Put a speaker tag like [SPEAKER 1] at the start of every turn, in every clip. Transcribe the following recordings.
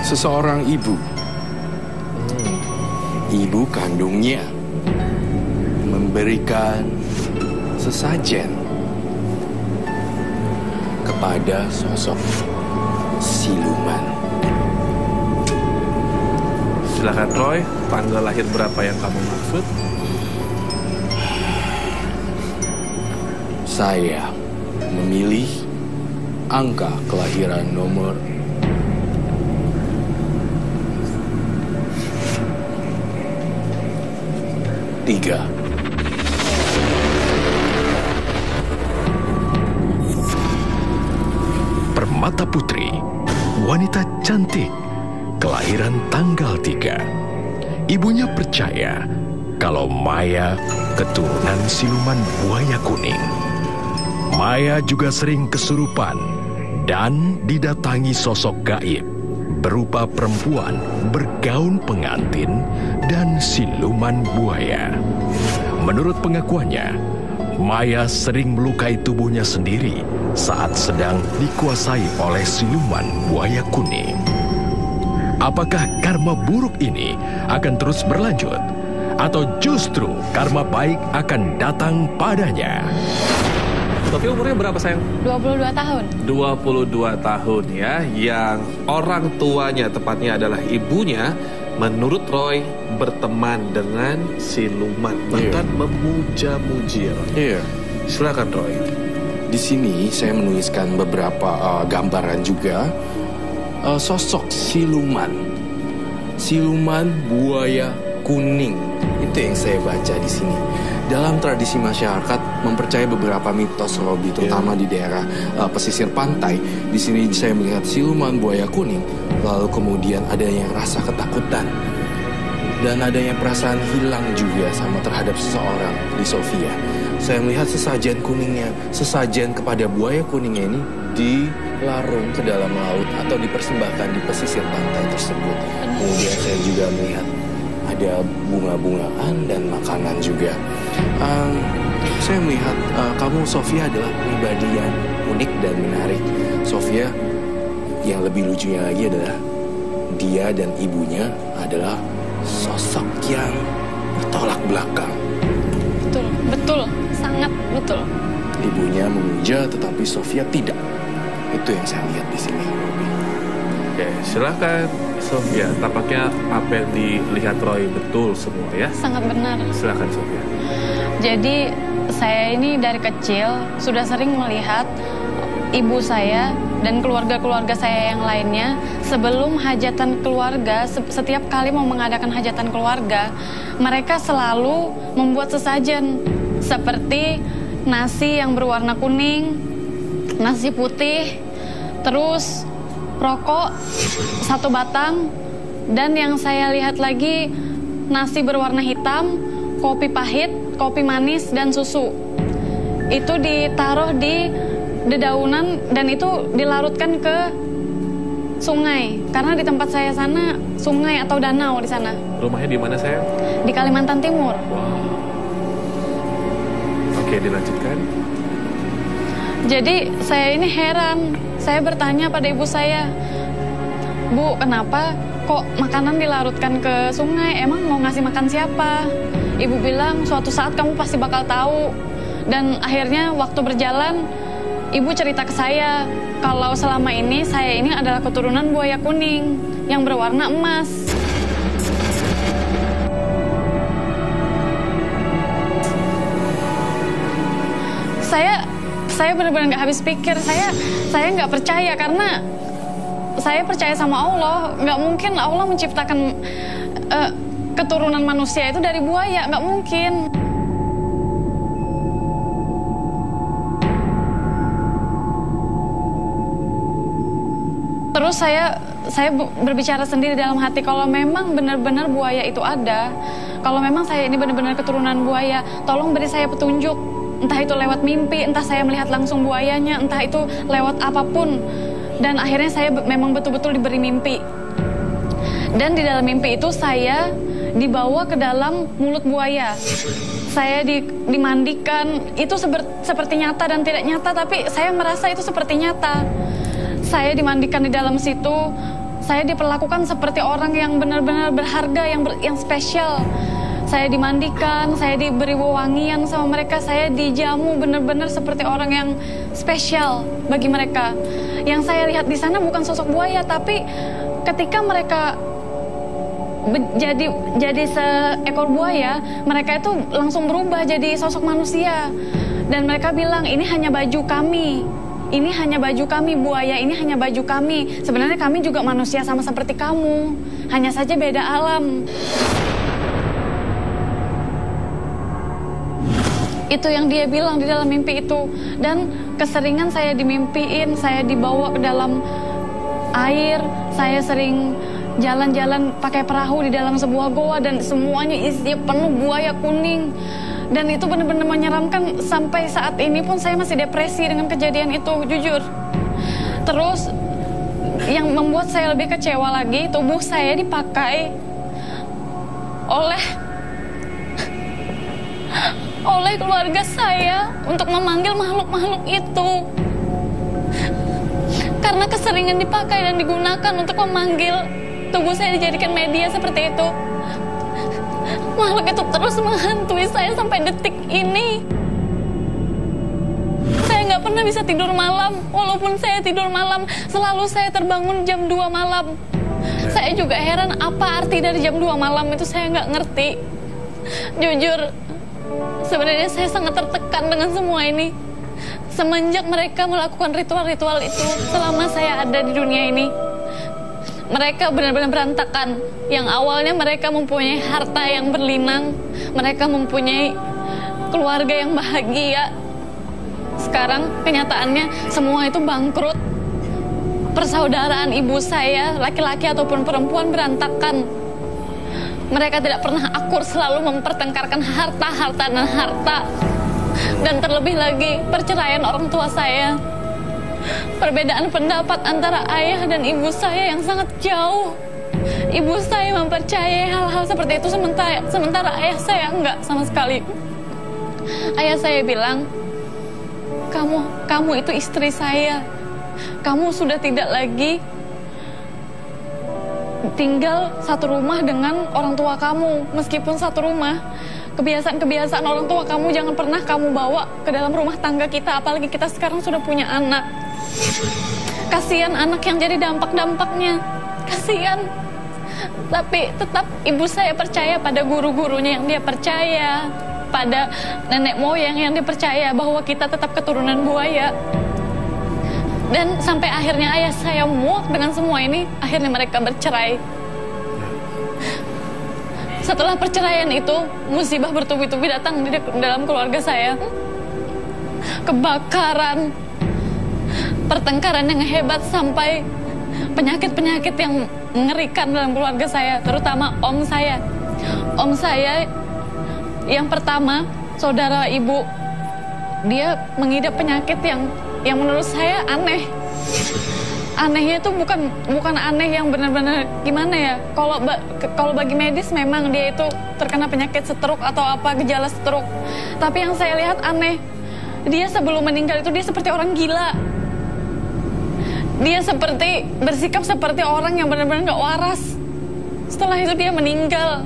[SPEAKER 1] seseorang ibu. Ibu kandungnya memberikan sesajen kepada sosok siluman.
[SPEAKER 2] Silakan Roy, tanggal lahir berapa yang kamu maksud?
[SPEAKER 1] Saya memilih angka kelahiran nomor 3.
[SPEAKER 3] Permata Putri, wanita cantik, kelahiran tanggal 3. Ibunya percaya kalau Maya keturunan siluman buaya kuning. Maya juga sering kesurupan dan didatangi sosok gaib berupa perempuan bergaun pengantin dan siluman buaya. Menurut pengakuannya, Maya sering melukai tubuhnya sendiri saat sedang dikuasai oleh siluman buaya kuning. Apakah karma buruk ini akan terus berlanjut? Atau justru karma baik akan datang padanya?
[SPEAKER 2] Sofia umurnya berapa sayang?
[SPEAKER 4] 22 tahun.
[SPEAKER 2] 22 tahun ya, yang orang tuanya tepatnya adalah ibunya, menurut Roy berteman dengan siluman, bahkan memuja-muji. Silakan Roy.
[SPEAKER 1] Di sini saya menuliskan beberapa gambaran juga sosok siluman buaya kuning. Itu yang saya baca di sini. Dalam tradisi masyarakat mempercayai beberapa mitos, Robi, terutama di daerah pesisir pantai. Di sini saya melihat siluman buaya kuning, lalu kemudian adanya rasa ketakutan dan adanya perasaan hilang juga sama terhadap seseorang di Sofia. Saya melihat sesajen kuningnya, sesajen kepada buaya kuningnya ini dilarung ke dalam laut atau dipersembahkan di pesisir pantai tersebut. Kemudian saya juga melihat ada bunga-bungaan dan makanan juga. Saya melihat kamu, Sofia, adalah pribadi yang unik dan menarik. Sofia, yang lebih lucunya lagi adalah dia dan ibunya adalah sosok yang bertolak belakang.
[SPEAKER 4] Betul, sangat betul.
[SPEAKER 1] Ibunya memuja, tetapi Sofia tidak. Itu yang saya lihat di sini, Robi.
[SPEAKER 2] Oke, silakan Sofia. Tampaknya apa yang dilihat Roy betul semua ya?
[SPEAKER 4] Sangat benar.
[SPEAKER 2] Silakan Sofia.
[SPEAKER 4] Jadi saya ini dari kecil sudah sering melihat ibu saya dan keluarga-keluarga saya yang lainnya sebelum hajatan keluarga, setiap kali mau mengadakan hajatan keluarga, mereka selalu membuat sesajen seperti nasi yang berwarna kuning, nasi putih, terus rokok 1 batang, dan yang saya lihat lagi nasi berwarna hitam, kopi pahit, kopi manis, dan susu. Itu ditaruh di dedaunan dan itu dilarutkan ke sungai. Karena di tempat saya sana sungai atau danau di sana.
[SPEAKER 2] Rumahnya di mana sayang?
[SPEAKER 4] Di Kalimantan Timur.
[SPEAKER 2] Wow. Oke, dilanjutkan.
[SPEAKER 4] Jadi saya ini heran. Saya bertanya pada ibu saya, "Bu, kenapa kok makanan dilarutkan ke sungai? Emang mau ngasih makan siapa?" Ibu bilang, "Suatu saat kamu pasti bakal tahu." Dan akhirnya waktu berjalan, ibu cerita ke saya kalau selama ini saya ini adalah keturunan buaya kuning yang berwarna emas. Saya benar-benar nggak habis pikir. Saya nggak percaya karena saya percaya sama Allah. Nggak mungkin Allah menciptakan keturunan manusia itu dari buaya, nggak mungkin. Terus saya berbicara sendiri dalam hati, kalau memang benar-benar buaya itu ada, kalau memang saya ini benar-benar keturunan buaya, tolong beri saya petunjuk. Entah itu lewat mimpi, entah saya melihat langsung buayanya, entah itu lewat apapun. Dan akhirnya saya memang betul-betul diberi mimpi. Dan di dalam mimpi itu saya dibawa ke dalam mulut buaya. Saya dimandikan, itu seperti nyata dan tidak nyata, tapi saya merasa itu seperti nyata. Saya dimandikan di dalam situ, Saya diperlakukan seperti orang yang benar-benar berharga, yang spesial. Saya dimandikan, saya diberi wewangian sama mereka, saya dijamu benar-benar seperti orang yang spesial bagi mereka. Yang saya lihat di sana bukan sosok buaya, tapi ketika mereka jadi seekor buaya, mereka itu langsung berubah jadi sosok manusia. Dan mereka bilang, ini hanya baju kami. Ini hanya baju kami, buaya ini hanya baju kami. Sebenarnya kami juga manusia sama seperti kamu, hanya saja beda alam. Itu yang dia bilang di dalam mimpi itu. Dan keseringan saya dimimpiin, saya dibawa ke dalam air, saya sering jalan-jalan pakai perahu di dalam sebuah goa dan semuanya isinya penuh buaya kuning. Dan itu benar-benar menyeramkan. Sampai saat ini pun saya masih depresi dengan kejadian itu, jujur. Terus yang membuat saya lebih kecewa lagi, tubuh saya dipakai oleh keluarga saya untuk memanggil makhluk-makhluk itu. Karena keseringan dipakai dan digunakan untuk memanggil, tubuh saya dijadikan media seperti itu. Makhluk itu terus menghantui saya sampai detik ini. Saya nggak pernah bisa tidur malam. Walaupun saya tidur malam, selalu saya terbangun jam 2 malam. Saya juga heran apa arti dari jam 2 malam itu, saya nggak ngerti. Jujur, sebenarnya saya sangat tertekan dengan semua ini. Semenjak mereka melakukan ritual-ritual itu selama saya ada di dunia ini, mereka benar-benar berantakan. Yang awalnya mereka mempunyai harta yang berlinang, mereka mempunyai keluarga yang bahagia. Sekarang kenyataannya semua itu bangkrut. Persaudaraan ibu saya, laki-laki ataupun perempuan, berantakan. Mereka tidak pernah akur, selalu mempertengkarkan harta dan harta. Dan terlebih lagi perceraian orang tua saya. Perbedaan pendapat antara ayah dan ibu saya yang sangat jauh. Ibu saya mempercayai hal-hal seperti itu, sementara ayah saya enggak sama sekali. Ayah saya bilang, kamu itu istri saya. Kamu sudah tidak lagi tinggal satu rumah dengan orang tua kamu. Meskipun satu rumah, kebiasaan-kebiasaan orang tua kamu jangan pernah kamu bawa ke dalam rumah tangga kita. Apalagi kita sekarang sudah punya anak. Kasihan anak yang jadi dampak-dampaknya. Kasihan. Tapi tetap ibu saya percaya pada guru-gurunya yang dia percaya, pada nenek moyang yang dia percaya bahwa kita tetap keturunan buaya. Dan sampai akhirnya ayah saya muak dengan semua ini, akhirnya mereka bercerai. Setelah perceraian itu, musibah bertubi-tubi datang di dalam keluarga saya. Kebakaran, pertengkaran yang hebat, sampai penyakit-penyakit yang mengerikan dalam keluarga saya, terutama om saya. Om saya yang pertama, saudara ibu, dia mengidap penyakit yang menurut saya aneh. Anehnya itu bukan aneh yang benar-benar gimana ya. Kalau bagi medis memang dia itu terkena penyakit stroke atau apa, gejala stroke. Tapi yang saya lihat aneh, dia sebelum meninggal itu dia seperti orang gila. Dia seperti bersikap seperti orang yang benar-benar gak waras. Setelah itu dia meninggal.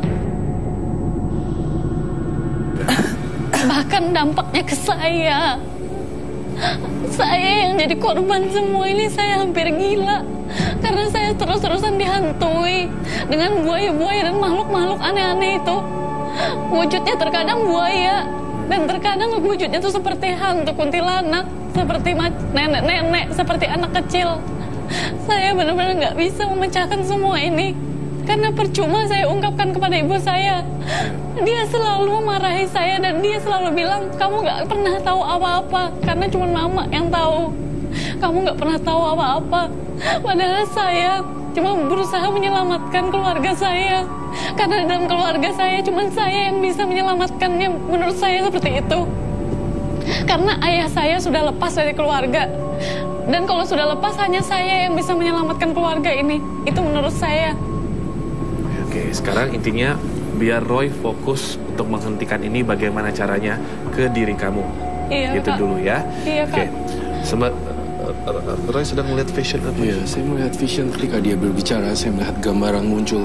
[SPEAKER 4] Bahkan dampaknya ke saya. Saya yang jadi korban semua ini, saya hampir gila. Karena saya terus-terusan dihantui dengan buaya-buaya dan makhluk-makhluk aneh-aneh itu. Wujudnya terkadang buaya, dan terkadang wujudnya itu seperti hantu kuntilanak, seperti nenek-nenek, seperti anak kecil. Saya benar-benar gak bisa memecahkan semua ini. Karena percuma saya ungkapkan kepada ibu saya. Dia selalu memarahi saya dan dia selalu bilang, kamu gak pernah tahu apa-apa, karena cuma mama yang tahu. Kamu gak pernah tahu apa-apa. Padahal saya cuma berusaha menyelamatkan keluarga saya. Karena dalam keluarga saya cuma saya yang bisa menyelamatkannya. Menurut saya seperti itu. Karena ayah saya sudah lepas dari keluarga. Dan kalau sudah lepas, hanya saya yang bisa menyelamatkan keluarga ini. Itu menurut saya.
[SPEAKER 2] Oke, sekarang intinya biar Roy fokus untuk menghentikan ini, bagaimana caranya ke diri kamu.
[SPEAKER 4] Iya,
[SPEAKER 2] gitu
[SPEAKER 4] Kak.
[SPEAKER 2] dulu ya.
[SPEAKER 4] Iya,
[SPEAKER 2] Oke.
[SPEAKER 4] Kak.
[SPEAKER 2] Roy sedang melihat vision apa?
[SPEAKER 1] Iya, saya melihat vision ketika dia berbicara. Saya melihat gambaran muncul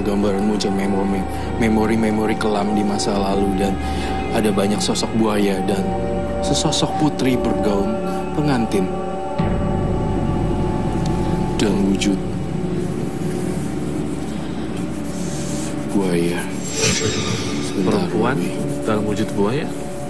[SPEAKER 1] memori kelam di masa lalu, dan ada banyak sosok buaya dan sesosok putri bergaun pengantin dan wujud buaya.
[SPEAKER 2] Perempuan dalam wujud buaya.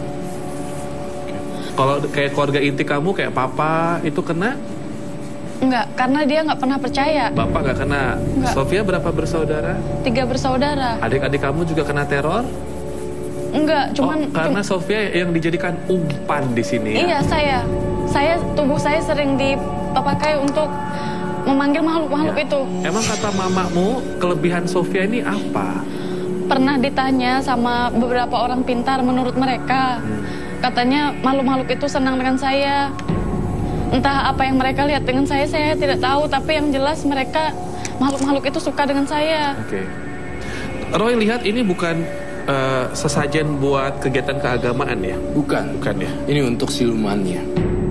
[SPEAKER 2] Kalau kayak keluarga inti kamu, kayak papa itu kena?
[SPEAKER 4] Enggak, karena dia nggak pernah percaya.
[SPEAKER 2] Bapak nggak kena?
[SPEAKER 4] Enggak.
[SPEAKER 2] Sofia berapa bersaudara?
[SPEAKER 4] 3 bersaudara.
[SPEAKER 2] Adik-adik kamu juga kena teror?
[SPEAKER 4] Enggak, cuman
[SPEAKER 2] karena Sofia yang dijadikan umpan di sini.
[SPEAKER 4] Iya, tubuh saya sering dipakai untuk memanggil makhluk-makhluk itu.
[SPEAKER 2] Emang kata mamamu kelebihan Sofia ini apa?
[SPEAKER 4] Pernah ditanya sama beberapa orang pintar, menurut mereka katanya makhluk-makhluk itu senang dengan saya. Entah apa yang mereka lihat dengan saya tidak tahu, tapi yang jelas mereka makhluk-makhluk itu suka dengan saya.
[SPEAKER 2] Oke. Roy lihat ini bukan sesajen buat kegiatan keagamaan ya?
[SPEAKER 1] Bukan
[SPEAKER 2] ya?
[SPEAKER 1] Ini untuk silumannya.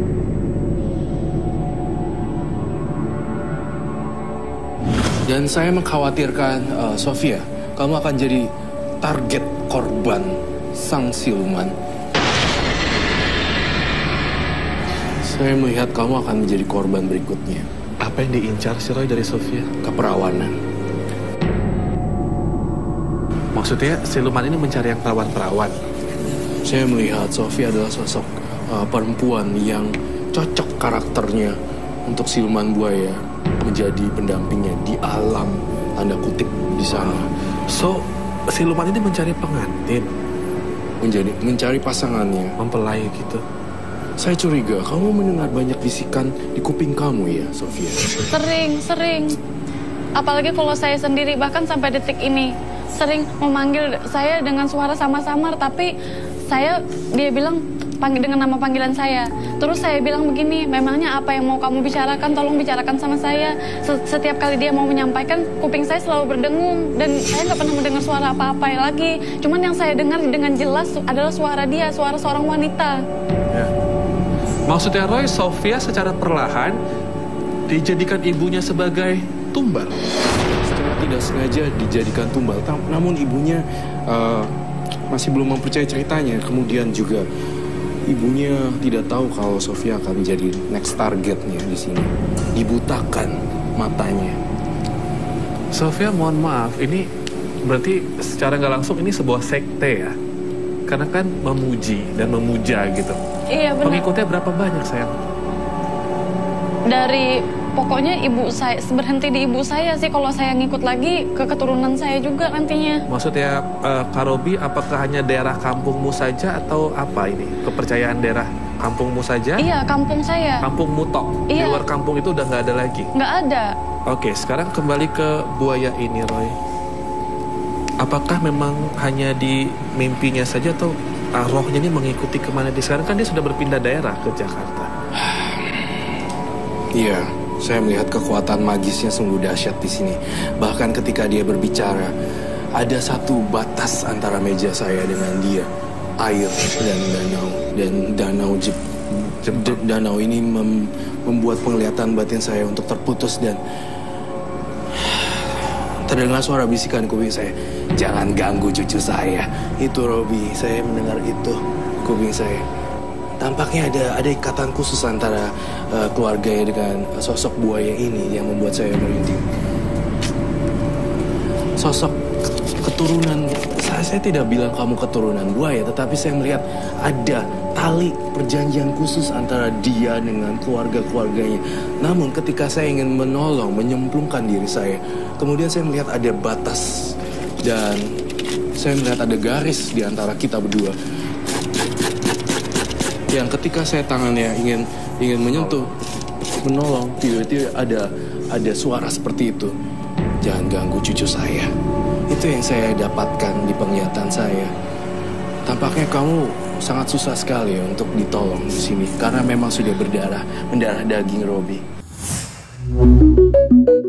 [SPEAKER 1] Dan saya mengkhawatirkan Sofia, kamu akan jadi target korban sang siluman. Saya melihat kamu akan menjadi korban berikutnya.
[SPEAKER 2] Apa yang diincar si Roy dari Sofia?
[SPEAKER 1] Keperawanan.
[SPEAKER 2] Maksudnya siluman ini mencari yang perawan-perawan?
[SPEAKER 1] Saya melihat Sofia adalah sosok perempuan yang cocok karakternya untuk siluman buaya menjadi pendampingnya di alam, tanda kutip, di sana.
[SPEAKER 2] So, siluman ini mencari pengantin?
[SPEAKER 1] Mencari pasangannya.
[SPEAKER 2] Mempelai gitu?
[SPEAKER 1] Saya curiga kamu mendengar banyak bisikan di kuping kamu ya, Sofia.
[SPEAKER 4] Sering. Apalagi kalau saya sendiri, bahkan sampai detik ini sering memanggil saya dengan suara samar-samar, tapi dia bilang panggil dengan nama panggilan saya. Terus saya bilang begini, memangnya apa yang mau kamu bicarakan, tolong bicarakan sama saya. Setiap kali dia mau menyampaikan, kuping saya selalu berdengung dan saya nggak pernah mendengar suara apa-apa lagi. Cuman yang saya dengar dengan jelas adalah suara dia, suara seorang wanita.
[SPEAKER 2] Ya. Maksudnya Roy, Sofia secara perlahan dijadikan ibunya sebagai tumbal?
[SPEAKER 1] Secara tidak sengaja dijadikan tumbal, namun ibunya masih belum mempercayai ceritanya. Kemudian juga ibunya tidak tahu kalau Sofia akan menjadi next targetnya di sini. Dibutakan matanya.
[SPEAKER 2] Sofia, mohon maaf, ini berarti secara nggak langsung ini sebuah sekte ya? Karena kan memuji dan memuja gitu.
[SPEAKER 4] Iya, benar.
[SPEAKER 2] Pengikutnya berapa banyak, sayang?
[SPEAKER 4] Pokoknya ibu saya, berhenti di ibu saya sih. Kalau saya ngikut lagi ke keturunan saya juga nantinya.
[SPEAKER 2] Maksudnya Kak Robi, apakah hanya daerah kampungmu saja atau apa ini? Kepercayaan daerah kampungmu saja?
[SPEAKER 4] Iya, kampung saya.
[SPEAKER 2] Kampungmu tok?
[SPEAKER 4] Iya.
[SPEAKER 2] Di luar kampung itu udah nggak ada lagi?
[SPEAKER 4] Nggak ada.
[SPEAKER 2] Oke, sekarang kembali ke buaya ini, Roy. Apakah memang hanya di mimpinya saja atau rohnya ini mengikuti kemana dia? Sekarang kan dia sudah berpindah daerah ke Jakarta.
[SPEAKER 1] Iya, saya melihat kekuatan magisnya sungguh dahsyat di sini. Bahkan ketika dia berbicara, ada satu batas antara meja saya dengan dia, air dan danau. Dan danau ini membuat penglihatan batin saya untuk terputus dan terdengar suara bisikan kuping saya. Jangan ganggu cucu saya. Itu Robi, saya mendengar itu kuping saya. Tampaknya ada ikatan khusus antara keluarganya dengan sosok buaya ini yang membuat saya merinding. Sosok keturunan, saya tidak bilang kamu keturunan buaya, tetapi saya melihat ada tali perjanjian khusus antara dia dengan keluarga-keluarganya. Namun ketika saya ingin menolong, menyemplungkan diri saya, kemudian saya melihat ada batas dan saya melihat ada garis di antara kita berdua. Yang ketika saya tangannya ingin menyentuh, menolong, tiba-tiba ada suara seperti itu. Jangan ganggu cucu saya. Itu yang saya dapatkan di penglihatan saya. Tampaknya kamu sangat susah sekali untuk ditolong di sini karena memang sudah mendarah daging Robi.